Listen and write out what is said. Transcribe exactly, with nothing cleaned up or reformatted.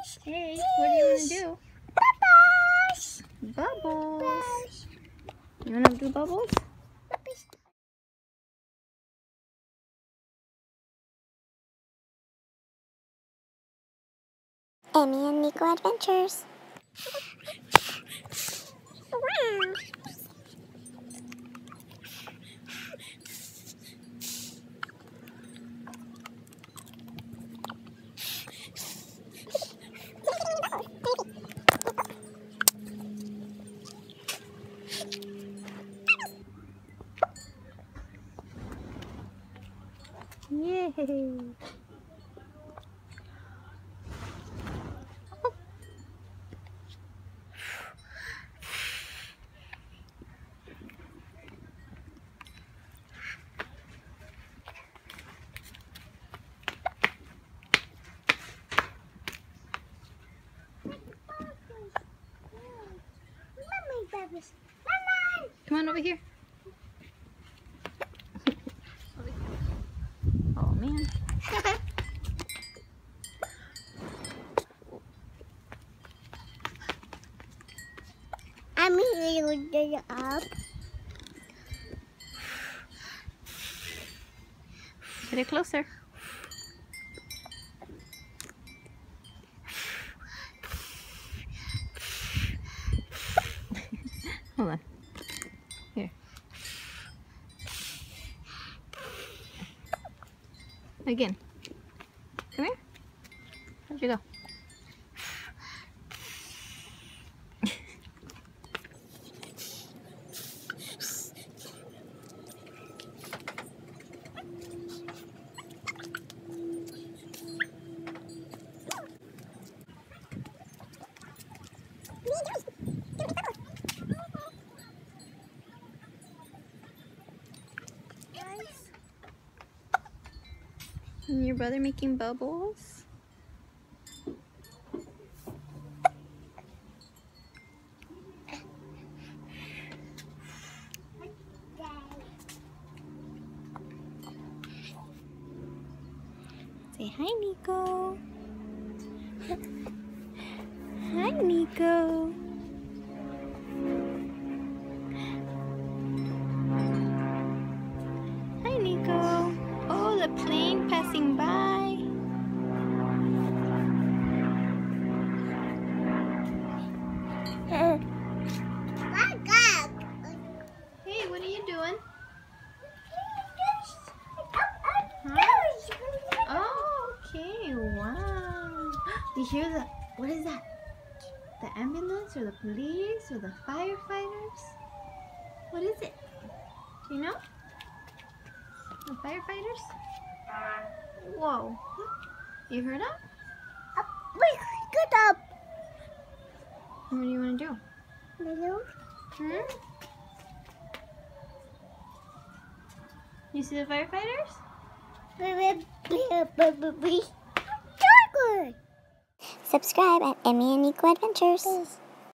Hey, what do you want to do? Bubbles. Bubbles. Bubbles. You want to do bubbles? Bubbles. Emmy and Nico Adventures. Wow. Yay! Bubbles. Come on over here. Oh man. I'm going to get up. Get it closer. Hold on. Here. Again. Come here. Where'd you go? And your brother making bubbles? Say hi, Nico. Hi, Nico. Hi, Nico. Oh, the plane passing by. Hey, what are you doing? Huh? Oh, okay. Wow. You hear the, what is that? The ambulance or the police or the firefighters? What is it? Do you know? The firefighters? Whoa. You heard them? Good up. What do you want to do? Hello. Hmm? You see the firefighters? Subscribe at Emmy and Nico Adventures.